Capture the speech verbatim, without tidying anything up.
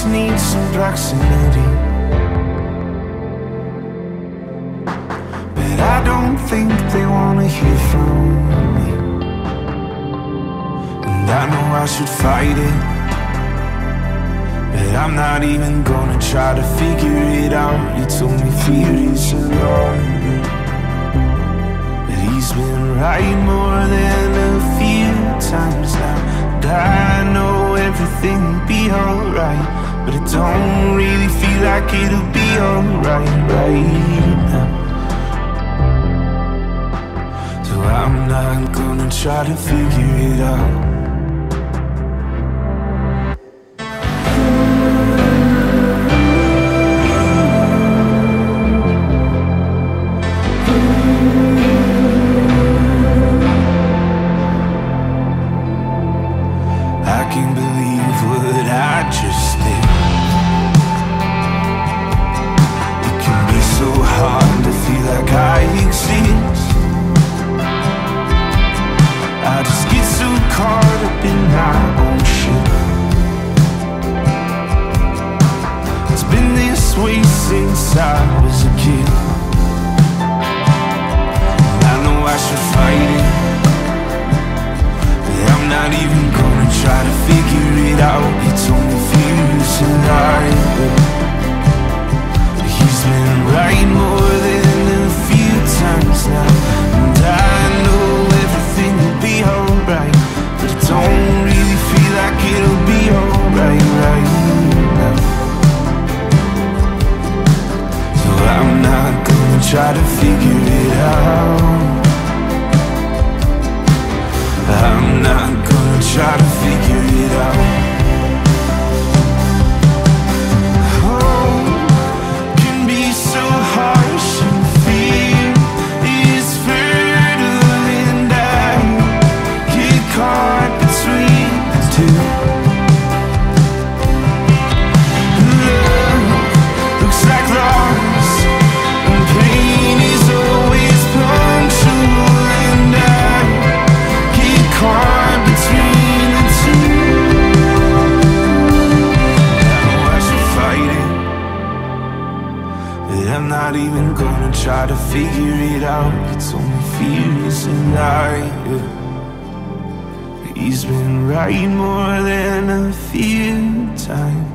just need some proximity. But I don't think they wanna hear from me, and I know I should fight it, but I'm not even gonna try to figure it out. You told me fear is a lie, but he's been right more than a few times now. And I know everything will be alright, but it don't really feel like it'll be alright right now. So I'm not gonna try to figure it out. I can't believe what I just did. It can be so hard to feel like I exist. I just get so caught up in my own shit. It's been this way since I was a kid, and I know I should fight it, but I'm not even gonna try to figure it out. You told me fear is a lie, but he's been right more than a few times now. And I know everything will be alright, but it don't really feel like it'll be alright right now. So I'm not gonna try to figure it out. I'm not gonna try to figure it out. Oh, can be so harsh, and fear is fertile, and I get caught between the two. Love looks like loss, and pain is always punctual, and I get caught between the two. I know I should fight it, but I'm not even gonna try to figure it out. You told me fear is a lie, but he's been right more than a few times.